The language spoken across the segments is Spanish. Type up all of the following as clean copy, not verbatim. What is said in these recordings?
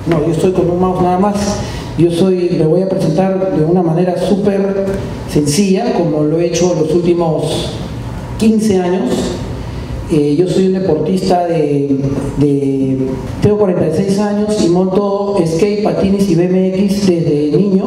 No, yo estoy con un mouse nada más. Me voy a presentar de una manera súper sencilla, como lo he hecho los últimos 15 años. Yo soy un deportista tengo 46 años y monto skate, patines y BMX desde niño.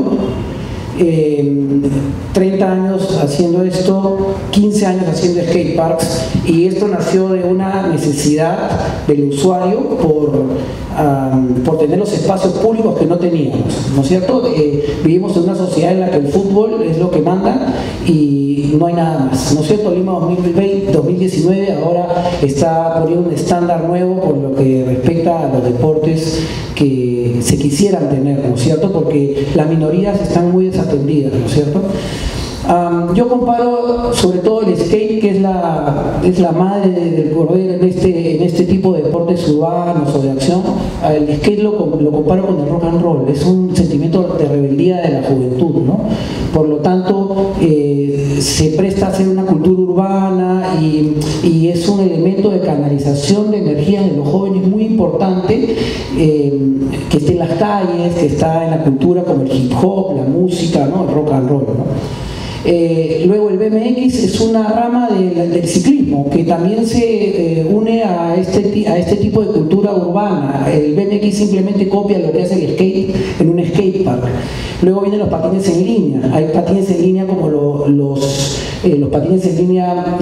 30 años haciendo esto, 15 años haciendo skateparks, y esto nació de una necesidad del usuario por tener los espacios públicos que no teníamos, ¿no es cierto? Vivimos en una sociedad en la que el fútbol es lo que manda y no hay nada más, ¿no es cierto? Lima 2019 ahora está poniendo un estándar nuevo por lo que respecta a los deportes que se quisieran tener, ¿no es cierto? Porque las minorías están muy desatendidas, ¿no es cierto? Yo comparo sobre todo el skate, que es la madre del cordero en este tipo de deportes urbanos o de acción. El skate lo comparo con el rock and roll, es un sentimiento de rebeldía de la juventud, ¿no? Por lo tanto, se presta a ser una cultura urbana y es un elemento de canalización de energías de los jóvenes muy importante, que está en las calles, que está en la cultura como el hip hop, la música, ¿no? El rock and roll, ¿no? Luego el BMX es una rama del ciclismo que también se une a este tipo de cultura urbana. El BMX simplemente copia lo que hace el skate en un skatepark. Luego vienen los patines en línea. Hay patines en línea como los patines en línea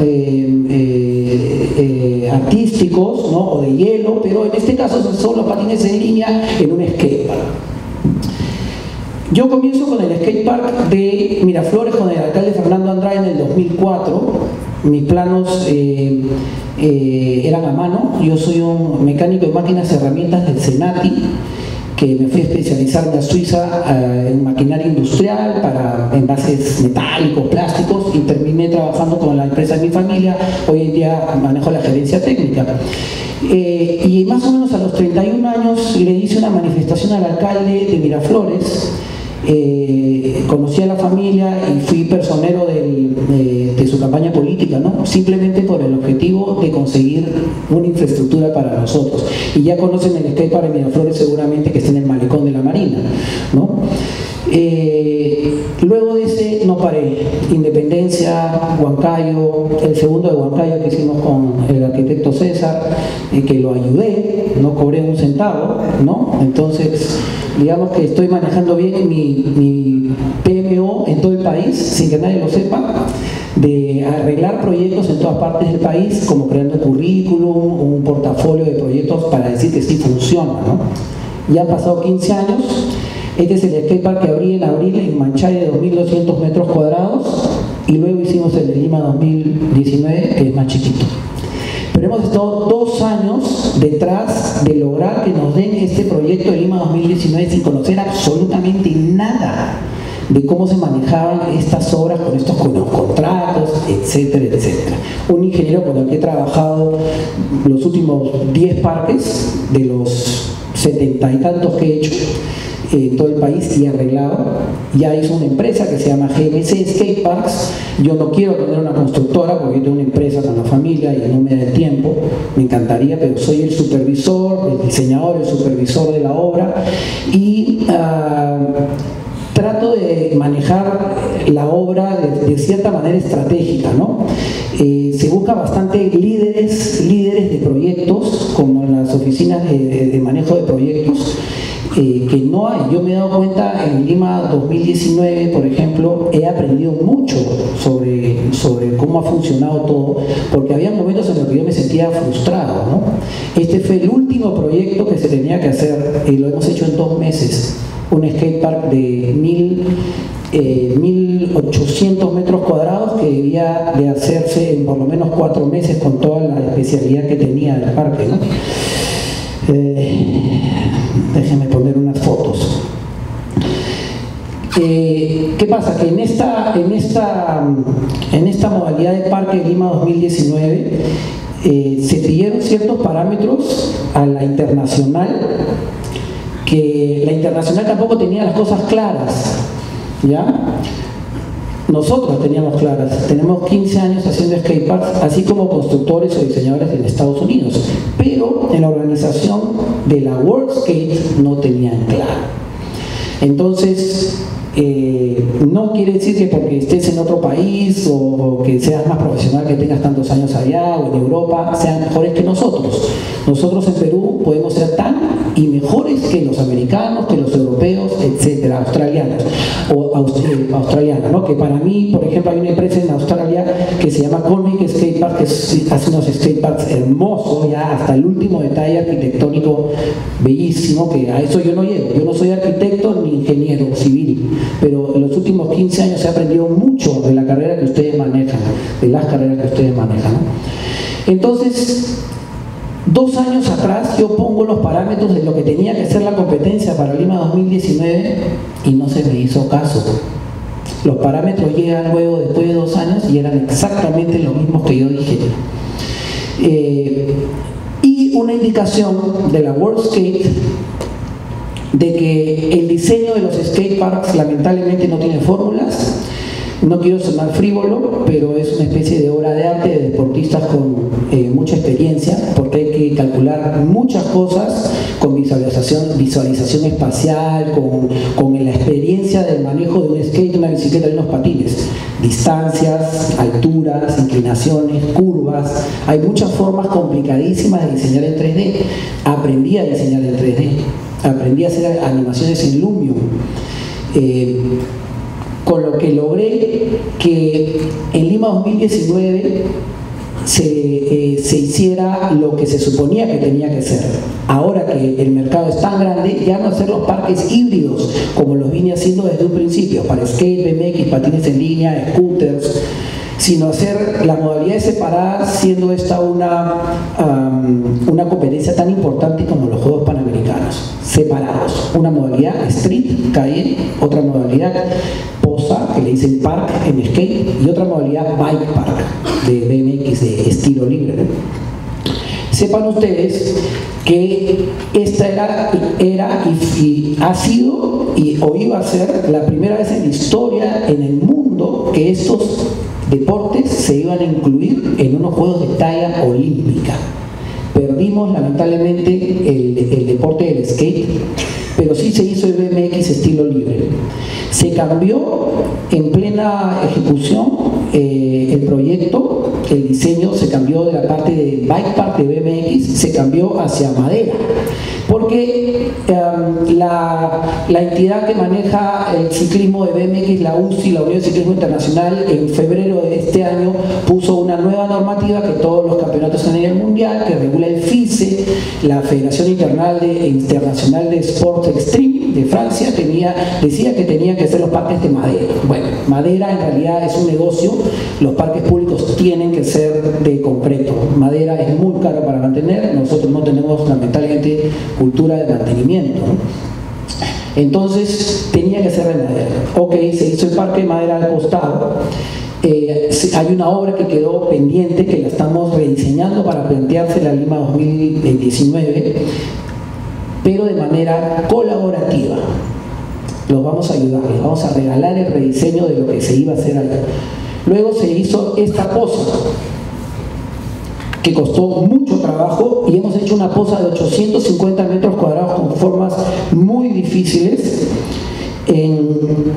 artísticos, ¿no? O de hielo, pero en este caso son los patines en línea en un skatepark. Yo comienzo con el skatepark de Miraflores con el alcalde Fernando Andrade en el 2004. Mis planos eran a mano. Yo soy un mecánico de máquinas y herramientas del Senati, que me fui a especializar en Suiza en maquinaria industrial para envases metálicos, plásticos, y terminé trabajando con la empresa de mi familia. Hoy en día manejo la gerencia técnica. Y más o menos a los 31 años le hice una manifestación al alcalde de Miraflores. Conocí a la familia y fui personero de su campaña política, ¿no? Simplemente por el objetivo de conseguir una infraestructura para nosotros. Y ya conocen el skatepark de Miraflores seguramente, que está en el malecón de la Marina, ¿no? Luego de ese no paré. Independencia, Huancayo, el segundo de Huancayo que hicimos con el arquitecto César, que lo ayudé, no cobré un centavo, ¿no? Entonces, digamos que estoy manejando bien mi PMO en todo el país, sin que nadie lo sepa, de arreglar proyectos en todas partes del país, como creando un currículum, un portafolio de proyectos para decir que sí funciona, ¿no? Ya han pasado 15 años. Este es el skatepark que abrí en abril en Manchay, de 2.200 metros cuadrados, y luego hicimos el de Lima 2019, que es más chiquito. Pero hemos estado 2 años detrás de lograr que nos den este proyecto de Lima 2019 sin conocer absolutamente nada de cómo se manejaban estas obras con los contratos, etcétera, etcétera. Un ingeniero con el que he trabajado los últimos 10 parques de los 70 y tantos que he hecho en todo el país y arreglado, ya hizo una empresa que se llama GMC Skateparks. Yo no quiero tener una constructora porque yo tengo una empresa con la familia y no me da el tiempo, me encantaría, pero soy el supervisor, el diseñador, el supervisor de la obra, y trato de manejar la obra de cierta manera estratégica, ¿no? Se busca bastante líderes de proyectos, como en las oficinas de manejo de proyectos, que no hay. Yo me he dado cuenta en Lima 2019, por ejemplo, he aprendido mucho sobre cómo ha funcionado todo, porque había momentos en los que yo me sentía frustrado, ¿no? Este fue el último proyecto que se tenía que hacer y lo hemos hecho en 2 meses. Un skatepark de 1.800 metros cuadrados que debía de hacerse en por lo menos 4 meses con toda la especialidad que tenía el parque, ¿no? Déjenme poner unas fotos. ¿Qué pasa? Que en esta modalidad de Parque de Lima 2019 se pidieron ciertos parámetros a la internacional, que la internacional tampoco tenía las cosas claras, ¿ya? Nosotros teníamos claras. Tenemos 15 años haciendo skateparks, así como constructores o diseñadores en Estados Unidos, pero en la organización de la World Skate no tenían claro. Entonces, no quiere decir que porque estés en otro país o que seas más profesional, que tengas tantos años allá o en Europa, sean mejores que nosotros. Nosotros en Perú podemos ser tan y mejores que los americanos, que los europeos, etcétera, australianos ¿no? Que para mí, por ejemplo, hay una empresa en Australia que se llama Colmic Skate Park, que hace unos skateparks hermosos, ya hasta el último detalle arquitectónico bellísimo, que a eso yo no llego. Yo no soy arquitecto ni ingeniero civil, pero en los últimos 15 años se ha aprendido mucho de la carrera que ustedes manejan, de las carreras que ustedes manejan, ¿no? Entonces, 2 años atrás yo pongo los parámetros de lo que tenía que ser la competencia para Lima 2019 y no se me hizo caso. Los parámetros llegan luego después de 2 años y eran exactamente los mismos que yo dije. Y una indicación de la World Skate de que el diseño de los skateparks lamentablemente no tiene fórmulas. No quiero sonar frívolo, pero es una especie de obra de arte de deportistas con mucha experiencia, porque hay que calcular muchas cosas con visualización espacial, con la experiencia del manejo de un skate, una bicicleta y unos patines. Distancias, alturas, inclinaciones, curvas. Hay muchas formas complicadísimas de diseñar en 3D. Aprendí a diseñar en 3D. Aprendí a hacer animaciones en Lumion. Con lo que logré que en Lima 2019 se hiciera lo que se suponía que tenía que ser. Ahora que el mercado es tan grande, ya no hacer los parques híbridos como los vine haciendo desde un principio, para skate, BMX, patines en línea, scooters, sino hacer las modalidades separadas, siendo esta una competencia tan importante como los Juegos Panamericanos, separados. Una modalidad street, calle, otra modalidad posa, que le dicen park en skate, y otra modalidad bike park, de BMX, de estilo libre. Sepan ustedes que esta era y ha sido o iba a ser la primera vez en la historia en el mundo que estos deportes se iban a incluir en unos Juegos de talla olímpica. Perdimos lamentablemente el deporte del skate, pero sí se hizo el BMX estilo libre. Se cambió en plena ejecución el proyecto, el diseño se cambió de la parte de bike park de BMX, se cambió hacia madera, porque la entidad que maneja el ciclismo de BMX, la UCI, la Unión de Ciclismo Internacional, en febrero de este año puso una nueva normativa que todos los campeonatos a nivel mundial, que regula el FISE, la Federación Internacional de Sports Extreme de Francia, decía que tenían que ser los parques de madera. Bueno, madera en realidad es un negocio, los parques públicos tienen que ser de concreto. Madera es muy caro para mantener, nosotros no tenemos lamentablemente cultura de mantenimiento, ¿no? Entonces tenía que ser de madera. Ok, se hizo el parque de madera al costado. Hay una obra que quedó pendiente, que la estamos rediseñando para plantearse la Lima 2019, pero de manera colaborativa. Los vamos a ayudar, les vamos a regalar el rediseño de lo que se iba a hacer allá. Luego se hizo esta posa, que costó mucho trabajo, y hemos hecho una posa de 850 metros cuadrados con formas muy difíciles en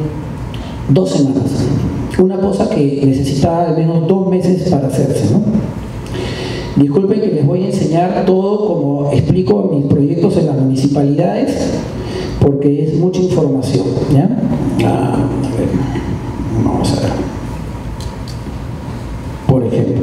2 semanas. Una posa que necesitaba al menos 2 meses para hacerse, ¿no? Disculpen que les voy a enseñar todo como explico en mis proyectos en las municipalidades, porque es mucha información, ¿ya? A ver, vamos a ver. Por ejemplo,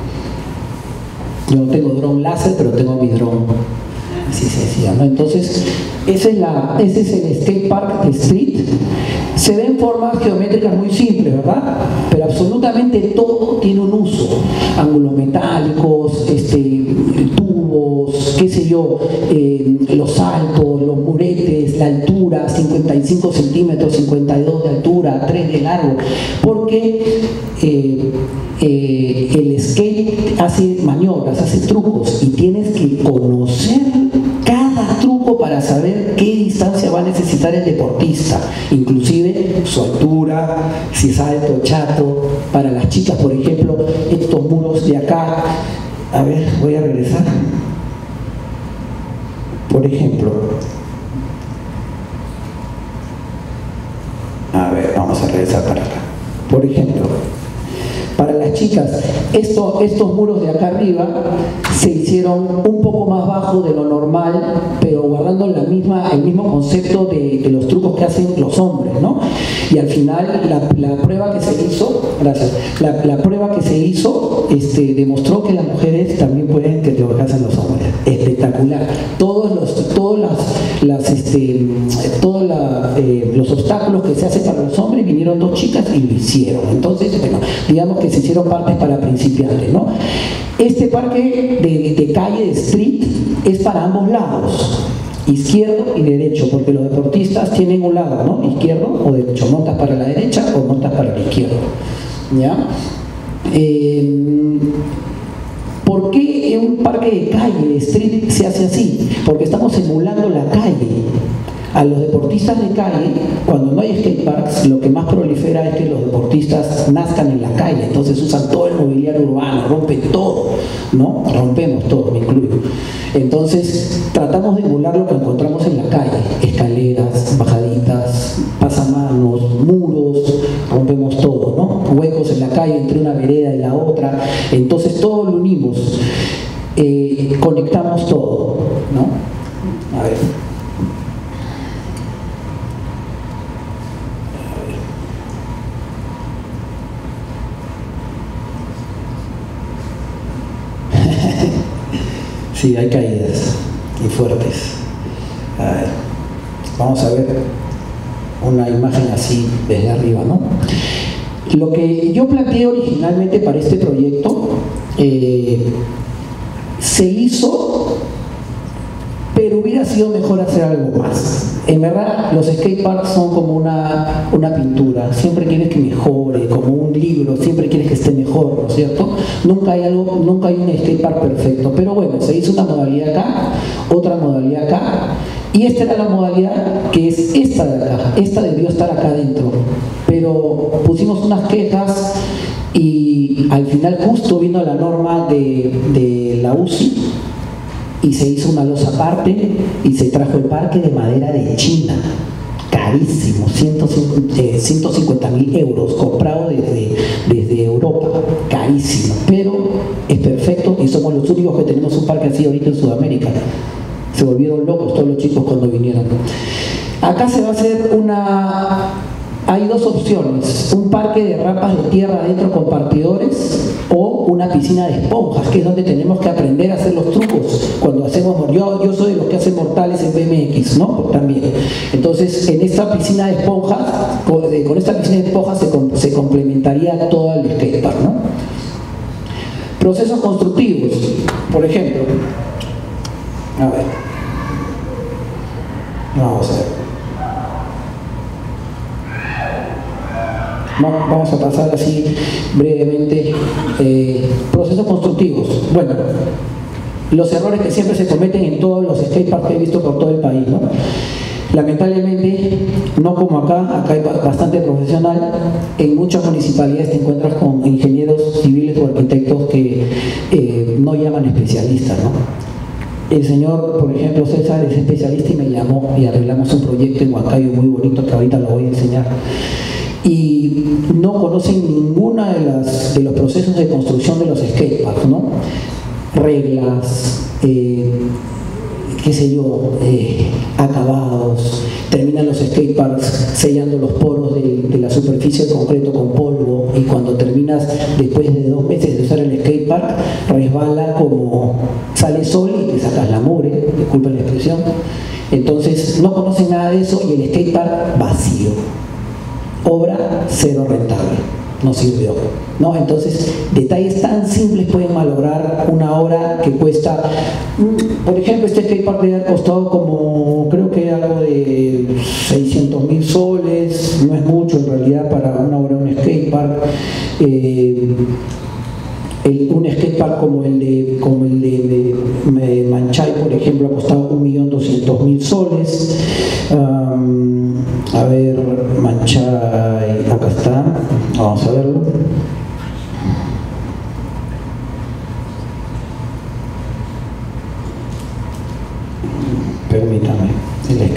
yo no tengo dron láser, pero tengo mi dron. Así se decía, ¿no? Entonces, ese es el skate park de street. Se ven formas geométricas muy simples, ¿verdad? Pero absolutamente todo tiene un uso. Ángulos metálicos, tubos, qué sé yo, los saltos, los muretes, la altura, 55 centímetros, 52 de altura, 3 de largo. Porque el skate hace maniobras, hace trucos, y tienes que conocer cada truco para saber qué distancia va a necesitar el deportista, inclusive su altura, si es alto o chato. Para las chicas, por ejemplo, estos muros de acá, a ver, voy a regresar. Por ejemplo, a ver, vamos a regresar para acá. Por ejemplo, para las chicas, estos muros de acá arriba se hicieron un poco más bajo de lo normal, pero guardando el mismo concepto de los trucos que hacen los hombres, ¿no? Y al final la prueba que se hizo, gracias, la prueba que se hizo demostró que las mujeres también pueden que lo que hacen los hombres. Espectacular. Todos los obstáculos que se hacen para los hombres vinieron dos chicas y lo hicieron. Entonces, bueno, digamos que se hicieron partes para principiantes, ¿no? Este parque de calle, de street, es para ambos lados, izquierdo y derecho, porque los deportistas tienen un lado, ¿no? Izquierdo o derecho, montas para la derecha o montas para la izquierda, ¿ya? ¿Por qué en un parque de calle, de street, se hace así? Porque estamos emulando la calle. A los deportistas de calle, cuando no hay skateparks, lo que más prolifera es que los deportistas nazcan en la calle, entonces usan todo el mobiliario urbano, rompen todo, ¿no? Rompemos todo, me incluyo. Entonces, tratamos de emular lo que encontramos en la calle, escaleras, bajaditas, pasamanos, muros, rompemos todo, ¿no? Huecos en la calle entre una vereda y la otra, entonces todo lo unimos, conectamos todo, ¿no? A ver. Sí, hay caídas y fuertes. A ver, vamos a ver una imagen así desde arriba, ¿no? Lo que yo planteé originalmente para este proyecto se hizo, pero hubiera sido mejor hacer algo más. En verdad, los skateparks son como una pintura, siempre quieres que mejore, como un libro, siempre quieres que esté mejor, ¿no es cierto? Nunca hay un skatepark perfecto, pero bueno, se hizo una modalidad acá, otra modalidad acá, y esta era la modalidad que es esta de acá, esta debió estar acá adentro, pero pusimos unas quejas y al final justo vino la norma de la UCI, y se hizo una losa aparte y se trajo el parque de madera de China, carísimo, 150.000 euros, comprado desde Europa, carísimo, pero es perfecto y somos los únicos que tenemos un parque así ahorita en Sudamérica. Se volvieron locos todos los chicos cuando vinieron. Acá se va a hacer hay dos opciones, un parque de rampas de tierra adentro con partidores o una piscina de esponjas, que es donde tenemos que aprender a hacer los trucos cuando hacemos, yo soy de los que hacen mortales en BMX, ¿no? También. Entonces, en esta piscina de esponjas, con esta piscina de esponjas se complementaría todo el skatepark, ¿no? Procesos constructivos, por ejemplo, a ver, vamos a ver. Vamos a pasar así brevemente. Procesos constructivos. Bueno, los errores que siempre se cometen en todos los skateparks que he visto por todo el país, ¿no? Lamentablemente, no como acá hay bastante profesional. En muchas municipalidades te encuentras con ingenieros civiles o arquitectos que no llaman especialistas, ¿no? El señor, por ejemplo, César es especialista y me llamó y arreglamos un proyecto en Huancayo muy bonito que ahorita lo voy a enseñar. Y no conocen ninguna de los procesos de construcción de los skateparks, ¿no? Reglas, qué sé yo, acabados, terminan los skateparks sellando los poros de la superficie de concreto con polvo y cuando terminas después de 2 meses de usar el skatepark resbala como sale sol y te sacas la mugre, disculpen la expresión. Entonces no conocen nada de eso y el skatepark vacío. Obra cero rentable, no sirvió, ¿no? Entonces, detalles tan simples pueden malograr una obra que cuesta, por ejemplo, este skatepark debe haber costado como, creo que algo de 600.000 soles, no es mucho en realidad para una obra de un skatepark. Un skatepark como el de Manchay, por ejemplo, ha costado 1.200.000 soles. A ver, Manchay, acá está, vamos a verlo.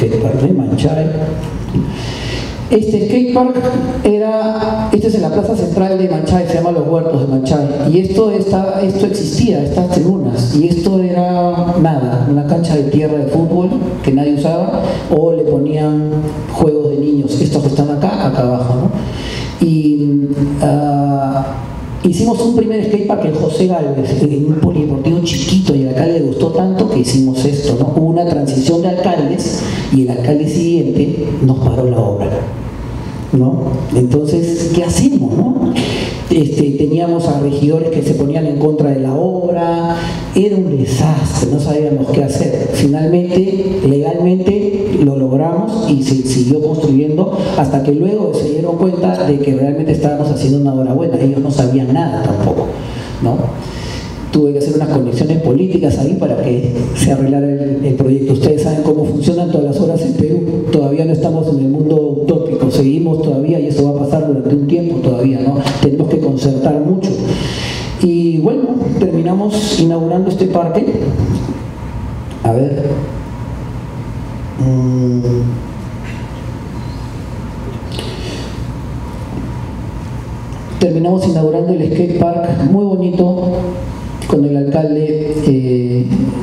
skatepark, ¿no? Manchay. Este skatepark este es en la plaza central de Manchay, se llama Los Huertos de Manchay, y esto existía, estas tribunas, y esto era nada, una cancha de tierra de fútbol que nadie usaba, o le ponían juegos de niños, estos que están acá abajo, ¿no? Y hicimos un primer skatepark en José Gálvez, en un polideportivo chiquito, y al alcalde le gustó tanto que hicimos esto, ¿no? Hubo una transición de alcaldes y el alcalde siguiente nos paró la obra, ¿no? Entonces, ¿qué hacemos, no? Teníamos a regidores que se ponían en contra de la obra, era un desastre, no sabíamos qué hacer. Finalmente, legalmente lo logramos y se siguió construyendo hasta que luego se dieron cuenta de que realmente estábamos haciendo una obra buena. Ellos no sabían nada tampoco, ¿no? Tuve que hacer unas conexiones políticas ahí para que se arreglara el proyecto. Ustedes saben cómo funcionan todas las obras en Perú. Todavía no estamos en el mundo utópico, seguimos todavía, y eso va a pasar durante un tiempo todavía, ¿no? Tenemos que concertar mucho. Y bueno, terminamos inaugurando este parque. A ver. Terminamos inaugurando el skatepark, muy bonito, con el alcalde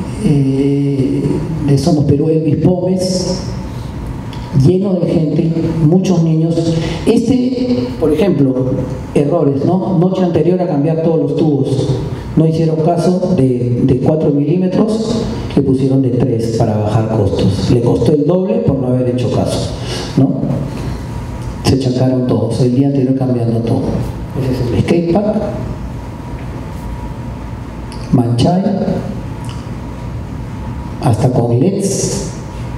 de Somos Perú, Elvis Pómez, lleno de gente, muchos niños. Por ejemplo, errores, ¿no? Noche anterior a cambiar todos los tubos, no hicieron caso de 4 milímetros, le pusieron de 3 para bajar costos. Le costó el doble por no haber hecho caso, ¿no? Se chacaron todos, el día anterior cambiando todo. Ese es el skatepark. Manchay, hasta con LEDs.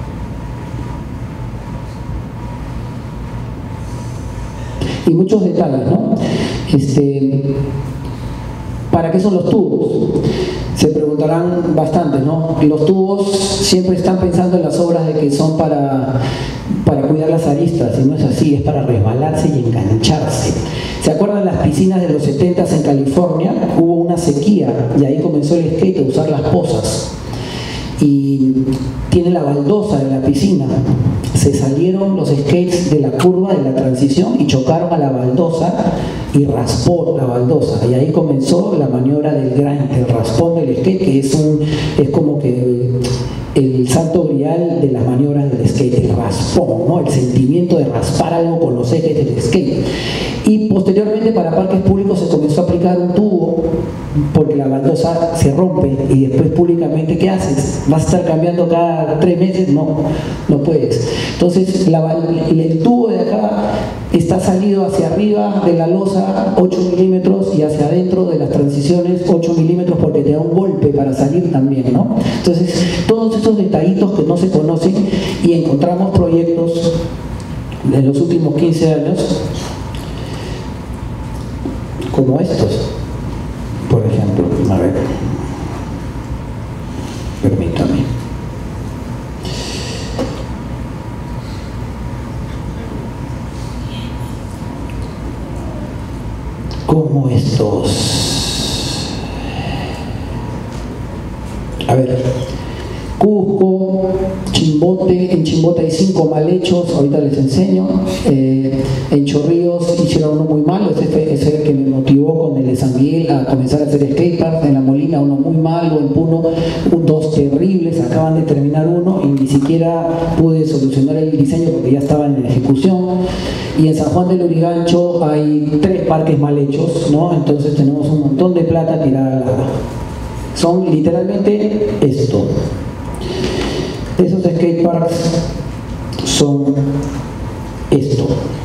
Y muchos detalles, ¿no? ¿Para qué son los tubos? Se preguntarán bastante, ¿no? Los tubos siempre están pensando en las obras de que son para cuidar las aristas, y no es así, es para resbalarse y engancharse. ¿Se acuerdan las piscinas de los 70s en California? Hubo una sequía y ahí comenzó el skate a usar las pozas. Y tiene la baldosa de la piscina. Se salieron los skates de la curva de la transición y chocaron a la baldosa y raspó la baldosa. Y ahí comenzó la maniobra del grind, el raspón del skate, que es como que el santo grial de las maniobras del skate, el raspón, ¿no? El sentimiento de raspar algo con los ejes del skate. Y posteriormente para parques públicos se comenzó a aplicar un tubo, porque la baldosa se rompe, y después públicamente, ¿qué haces? ¿Vas a estar cambiando cada 3 meses? No puedes. Entonces el tubo de acá está salido hacia arriba de la losa 8 milímetros y hacia adentro de las transiciones 8 milímetros, porque te da un golpe para salir también, ¿no? Entonces todos esos detallitos que no se conocen, y encontramos proyectos de los últimos 15 años como estos, por ejemplo. A ver, permítame. Como estos. A ver, Cusco, Chimbote. En Chimbote hay 5 mal hechos, ahorita les enseño. En Chorrillos hicieron uno muy malo, ese es el que me motivó con el de San Miguel a comenzar a hacer skatepark. En La Molina uno muy malo, en Puno 2 terribles, acaban de terminar uno y ni siquiera pude solucionar el diseño porque ya estaban en ejecución. Y en San Juan del Lurigancho hay 3 parques mal hechos, ¿no? Entonces tenemos un montón de plata tirada al agua. Son literalmente esto. Esos skateparks son esto.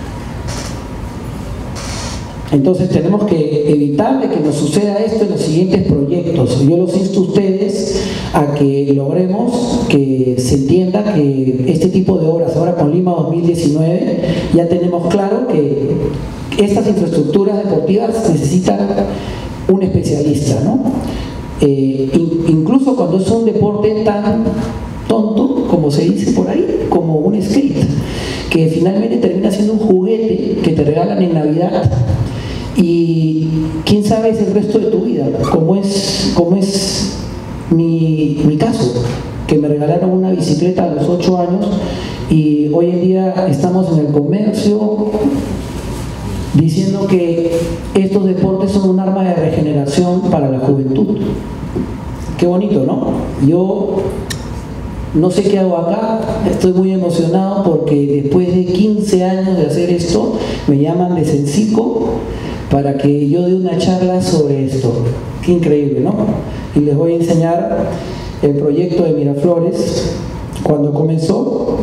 Entonces tenemos que evitar de que nos suceda esto en los siguientes proyectos. Yo los insto a ustedes a que logremos que se entienda que este tipo de obras, ahora con Lima 2019, ya tenemos claro que estas infraestructuras deportivas necesitan un especialista, ¿no? Incluso cuando es un deporte tan tonto, como se dice por ahí, como un skate, que finalmente termina siendo un juguete que te regalan en Navidad, y quién sabe es el resto de tu vida, como es mi caso. que me regalaron una bicicleta a los 8 años y hoy en día estamos en el comercio diciendo que estos deportes son un arma de regeneración para la juventud. Qué bonito, ¿no? Yo no sé qué hago acá, estoy muy emocionado porque después de 15 años de hacer esto, me llaman de Sencico para que yo dé una charla sobre esto. Qué increíble, ¿no? Y les voy a enseñar el proyecto de Miraflores cuando comenzó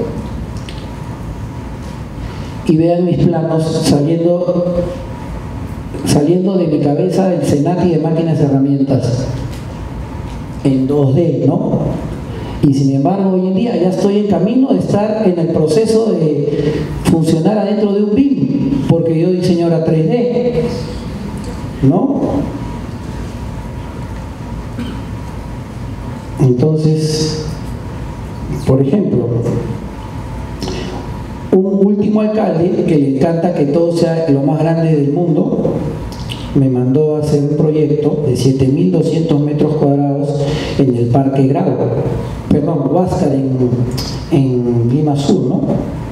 y vean mis planos saliendo de mi cabeza del Senati de máquinas y herramientas en 2D, ¿no? Y sin embargo hoy en día ya estoy en camino de estar en el proceso de funcionar adentro de un BIM, porque yo diseño ahora 3D, ¿no? Entonces, por ejemplo, un último alcalde que le encanta que todo sea lo más grande del mundo, me mandó a hacer un proyecto de 7.200 metros cuadrados en el Parque Grau, perdón, Huáscar en Lima Sur, ¿no?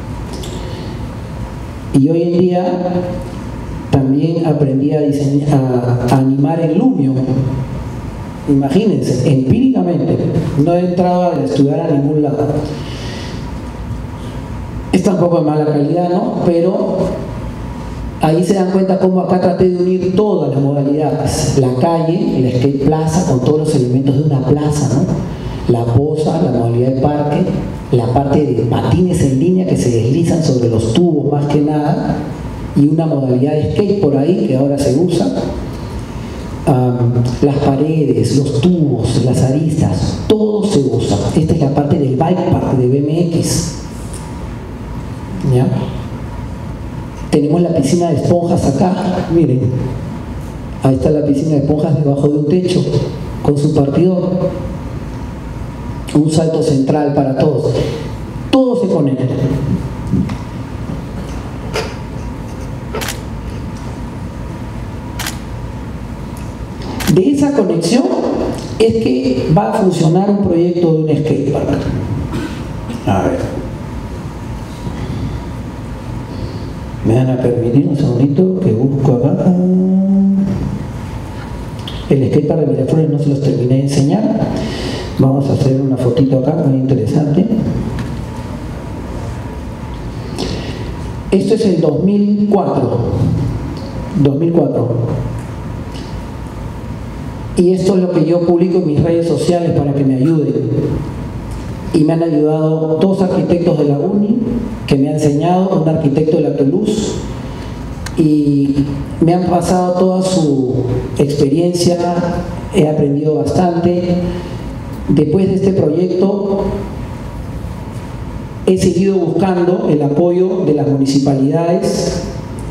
Y hoy en día también aprendí a animar el Lumio. Imagínense, empíricamente, no he entrado a estudiar a ningún lado. Está un poco de mala calidad, ¿no? Pero ahí se dan cuenta cómo acá traté de unir todas las modalidades. La calle, la skate plaza, con todos los elementos de una plaza, ¿no? La posa, la modalidad de parque, la parte de patines en línea que se deslizan sobre los tubos más que nada, y una modalidad de skate por ahí que ahora se usa. Las paredes, los tubos, las aristas, todo se usa. Esta es la parte del bike park de BMX. ¿Ya? Tenemos la piscina de esponjas acá, miren. Ahí está la piscina de esponjas debajo de un techo, con su partidor. Un salto central para todos. Todo se conecta. De esa conexión es que va a funcionar un proyecto de un skatepark. A ver. Me van a permitir un segundito que busco acá. El skatepark de Miraflores no se los terminé de enseñar. Vamos a hacer una fotito acá muy interesante. Esto es el 2004. Y esto es lo que yo publico en mis redes sociales para que me ayuden. Y me han ayudado 2 arquitectos de la UNI que me han enseñado, un arquitecto de la Toulouse, y me han pasado toda su experiencia, he aprendido bastante. Después de este proyecto he seguido buscando el apoyo de las municipalidades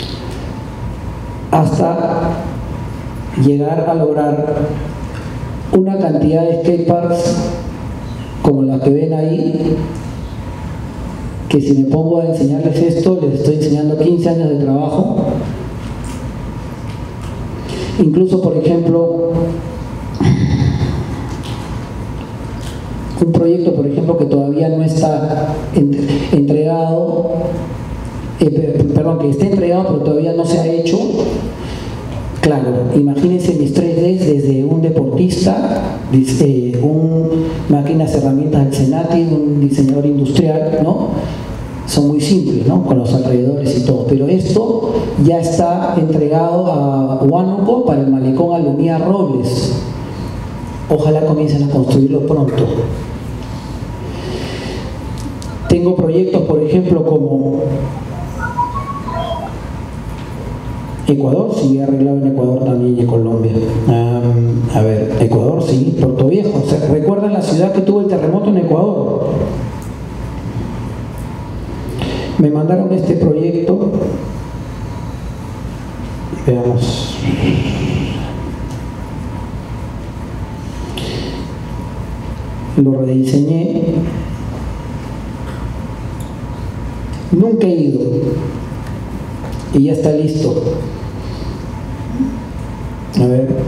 hasta llegar a lograr una cantidad de skateparks como la que ven ahí, que si me pongo a enseñarles esto, les estoy enseñando 15 años de trabajo. Incluso, por ejemplo, un proyecto, por ejemplo, que todavía no está entregado, perdón, que está entregado pero todavía no se ha hecho. Claro, imagínense mis 3Ds desde un deportista, máquinas, herramientas del Senati, un diseñador industrial, ¿no? Son muy simples, ¿no? Con los alrededores y todo. Pero esto ya está entregado a Huánuco para el malecón Alumía Robles. Ojalá comiencen a construirlo pronto. Tengo proyectos, por ejemplo, como Ecuador, sí, he arreglado en Ecuador también y en Colombia. A ver, Ecuador, sí, Puerto Viejo. ¿Recuerdan la ciudad que tuvo el terremoto en Ecuador? Me mandaron este proyecto. Veamos. Lo rediseñé. Nunca he ido. Y ya está listo. A ver.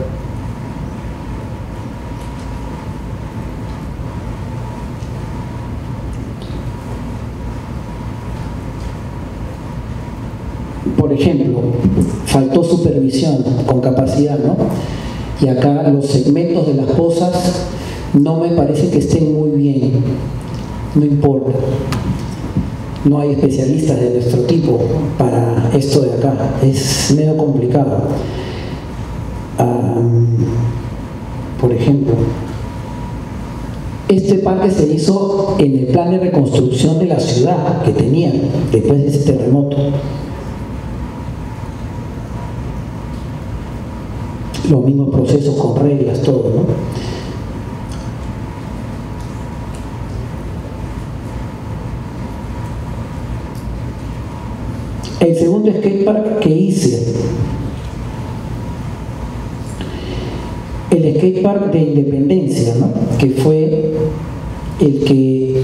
Por ejemplo, faltó supervisión con capacidad, ¿no? Y acá los segmentos de las pozas no me parece que estén muy bien, no importa. No hay especialistas de nuestro tipo para esto de acá, es medio complicado. Por ejemplo, este parque se hizo en el plan de reconstrucción de la ciudad que tenían después de ese terremoto. Los mismos procesos con reglas, todo, ¿no? El segundo skatepark que hice, el skatepark de Independencia, ¿no? Que fue el que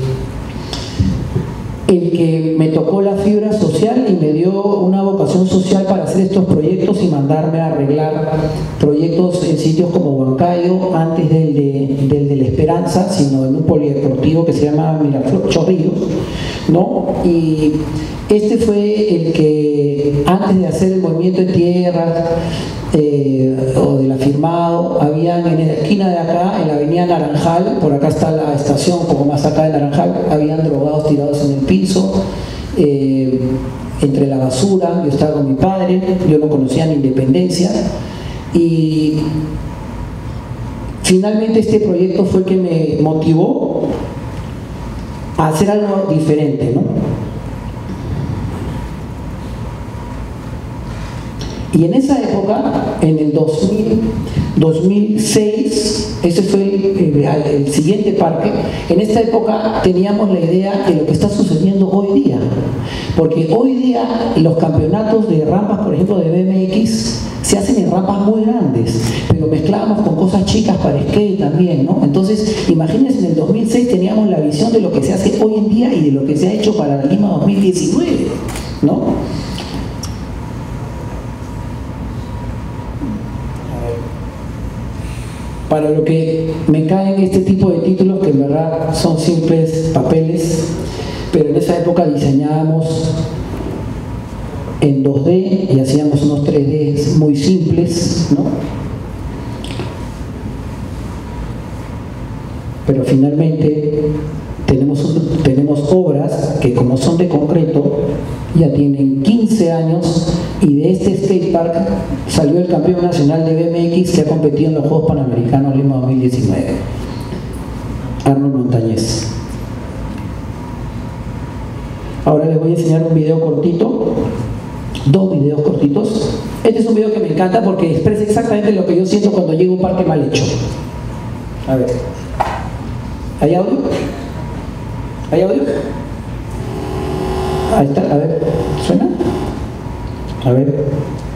me tocó la fibra social y me dio una vocación social para hacer estos proyectos y mandarme a arreglar proyectos en sitios como Huancayo, antes del de La Esperanza, sino en un polideportivo que se llama Miraflores, Chorrillos, ¿no? Y este fue el que, antes de hacer el movimiento de tierras o del afirmado, habían en la esquina de acá, en la avenida Naranjal, por acá está la estación, un poco más acá de Naranjal, habían drogados tirados en el piso, entre la basura. Yo estaba con mi padre, yo no conocía ni Independencia, y finalmente este proyecto fue el que me motivó a hacer algo diferente, ¿no? Y en esa época, en el 2006, ese fue el siguiente parque, en esta época teníamos la idea de lo que está sucediendo hoy día. Porque hoy día los campeonatos de rampas, por ejemplo de BMX, se hacen en rampas muy grandes, pero mezclábamos con cosas chicas para skate también, ¿no? Entonces, imagínense, en el 2006 teníamos la visión de lo que se hace hoy en día y de lo que se ha hecho para la Lima 2019, ¿no? Para lo que me caen este tipo de títulos, que en verdad son simples papeles, pero en esa época diseñábamos en 2D y hacíamos unos 3D muy simples, ¿no? Pero finalmente tenemos obras que, como son de concreto, ya tienen 15 años, y de este skatepark salió el campeón nacional de BMX que ha competido en los Juegos Panamericanos Lima 2019, Arnold Montañez. Ahora les voy a enseñar un video cortito, dos videos cortitos. Este es un video que me encanta porque expresa exactamente lo que yo siento cuando llego a un parque mal hecho. A ver, ¿hay audio? ¿Hay audio? Ahí está, a ver, ¿suena? A ver.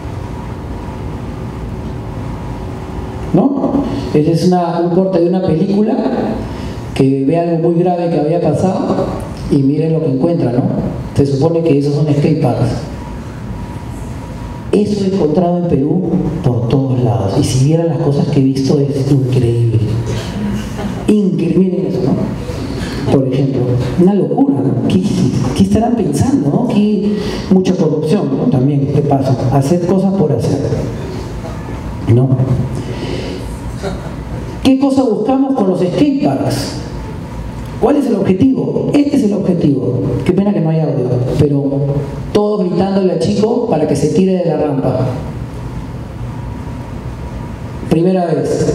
¿No? Ese es un corte de una película que ve algo muy grave que había pasado y miren lo que encuentra, ¿no? Se supone que esos son skateparks. Eso he encontrado en Perú por todos lados, y si vieran las cosas que he visto es increíble. Increíble, miren eso, ¿no? Por ejemplo, una locura, ¿no? ¿Qué estarán pensando, no? Mucha corrupción, ¿no? También, ¿qué pasa? Hacer cosas por hacer, ¿no? ¿Qué cosa buscamos con los skateparks? ¿Cuál es el objetivo? Este es el objetivo. Qué pena que no hay audio, pero todos gritándole al chico para que se tire de la rampa. Primera vez.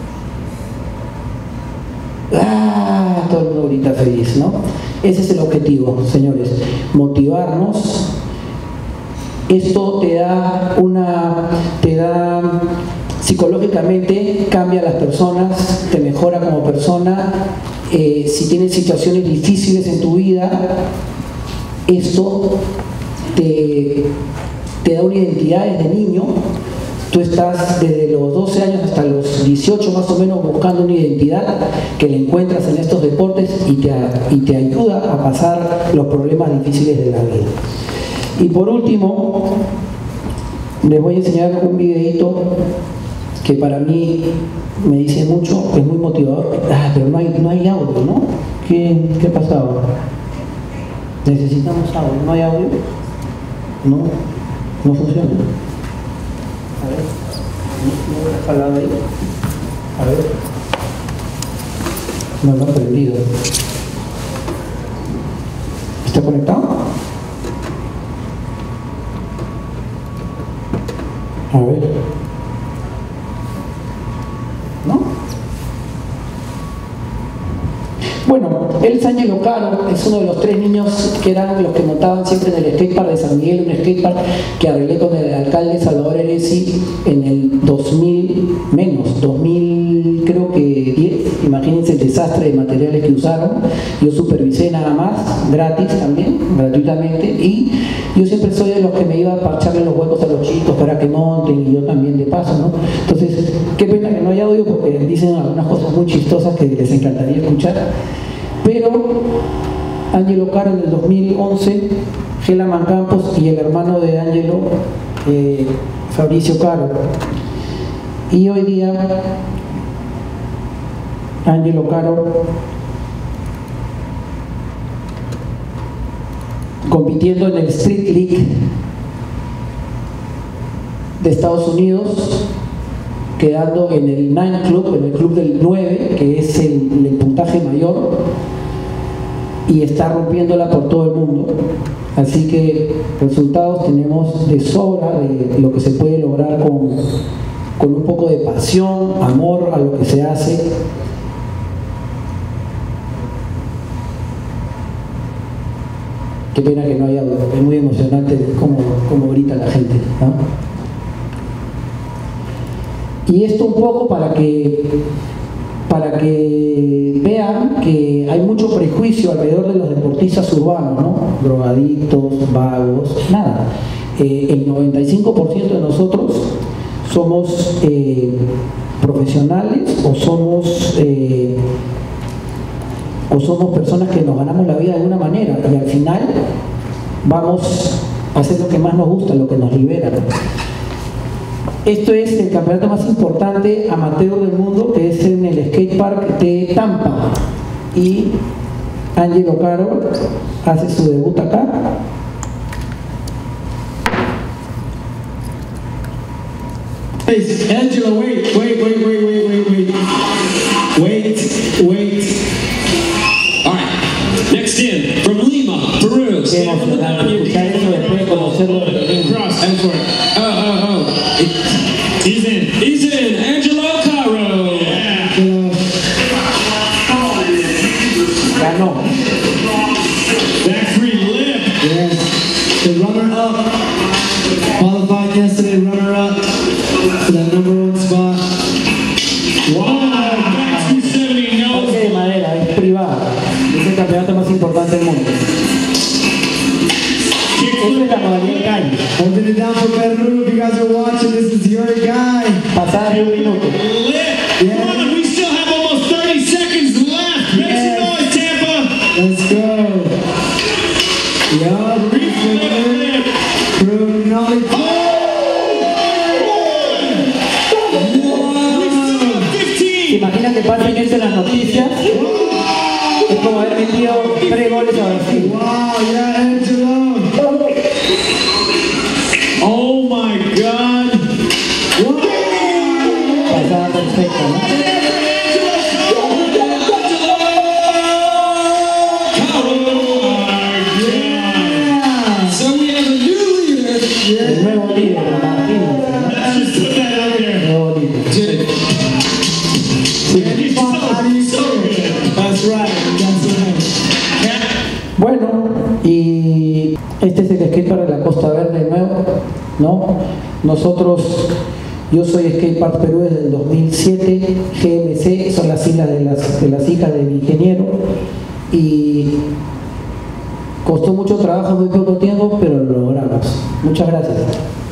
¡Ah! Todo el mundo grita feliz, ¿no? Ese es el objetivo, señores. Motivarnos. Esto te da psicológicamente, cambia a las personas, te mejora como persona. Si tienes situaciones difíciles en tu vida, esto te da una identidad desde niño. Tú estás desde los 12 años hasta los 18 más o menos buscando una identidad que la encuentras en estos deportes y te ayuda a pasar los problemas difíciles de la vida. Y por último, les voy a enseñar un videito que para mí me dice mucho, es muy motivador. Pero no hay audio, ¿no? ¿Qué ha pasado? Necesitamos audio. ¿No hay audio? ¿No? No funciona. A ver, no he jalado ahí. A ver. No lo he prendido. ¿Está conectado? A ver. ¿No? Bueno, él es Ángelo Caro, es uno de los 3 niños que eran los que montaban siempre en el skatepark de San Miguel, un skatepark que arreglé con el alcalde Salvador Eresi en el 2000 creo que 10, imagínense el desastre de materiales que usaron. Yo supervisé nada más, gratis también, gratuitamente, y yo siempre soy de los que me iba a parcharle los huecos a los chicos para que monten, y yo también de paso, ¿no? Entonces, qué pena que no haya audio porque dicen algunas cosas muy chistosas que les encantaría escuchar. Pero Ángelo Caro en el 2011, Gelaman Campos y el hermano de Ángelo, Fabricio Caro. Y hoy día Ángelo Caro compitiendo en el Street League de Estados Unidos, quedando en el 9 Club, en el club del 9, que es el puntaje mayor, y está rompiéndola por todo el mundo. Así que resultados tenemos de sobra de lo que se puede lograr con un poco de pasión, amor a lo que se hace. Qué pena que no haya audio, es muy emocionante como grita la gente, ¿no? Y esto un poco para que vean que hay mucho prejuicio alrededor de los deportistas urbanos, ¿no? Drogadictos, vagos, nada. El 95% de nosotros somos profesionales o somos personas que nos ganamos la vida de alguna manera, y al final vamos a hacer lo que más nos gusta, lo que nos libera. Esto es el campeonato más importante amateur del mundo, que es en el skatepark de Tampa, y Ángelo Caro hace su debut acá. Angelo, wait. All right, next in, from Lima, Peru. Qué emocionante escuchar eso después de conocerlo de Lima. Cross, and for it. He's in, Angelo Caro. Yeah. Ganó. Back free lip. Yes, the runner-up, qualified yesterday, runner-up for that #1 spot. Wow, back 270, no. Parque de madera, es privada. Es el campeonato más importante del mundo. Esta es la modalidad calle. Holding it down for Peru. If you guys are watching, this is your guy. Pasada de 1 minuto. Lip. Yeah. Come on, we still have almost 30 seconds left. Make some noise, Tampa. Let's go. Yup. Lip. Peru, Nolly. We still have 15. ¿Se imaginan que pasen eso en las noticias? Es como haber metido 3 goles a Brasil. Wow, yeah, Angelo. Oh my God. Pasada perfecta, ¿no? So we have a new leader. El nuevo líder, imagínense, ¿no? Let's just put that out there. Nuevo líder. So good. That's right. Bueno, y este es el skatepark de la Costa Verde de nuevo, ¿no? Yo soy Skatepark Perú desde el 2007, GMC, son las siglas de las hijas del ingeniero, y costó mucho trabajo, muy poco tiempo, pero lo logramos. Muchas gracias.